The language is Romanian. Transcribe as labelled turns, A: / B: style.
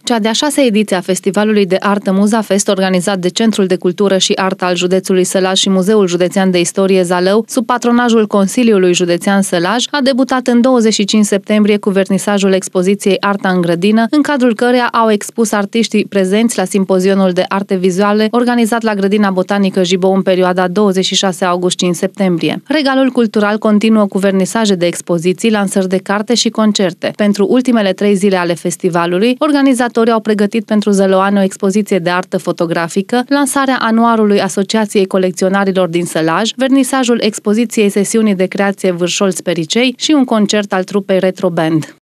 A: Cea de-a 6-a ediție a Festivalului de Artă Muzafest, organizat de Centrul de Cultură și Artă al județului Sălaj și Muzeul Județean de Istorie Zalău, sub patronajul Consiliului Județean Sălaj, a debutat în 25 septembrie cu vernisajul expoziției Arta în grădină, în cadrul căreia au expus artiștii prezenți la simpozionul de arte vizuale organizat la Grădina Botanică Jibou în perioada 26 august-5 septembrie. Regalul cultural continuă cu vernisaje de expoziții, lansări de carte și concerte. Pentru ultimele 3 zile ale festivalului, organizatorii au pregătit pentru zăloani o expoziție de artă fotografică, lansarea anuarului Asociației Colecționarilor din Sălaj, vernisajul expoziției sesiunii de creație Vârșol Spericei și un concert al trupei Retro Band.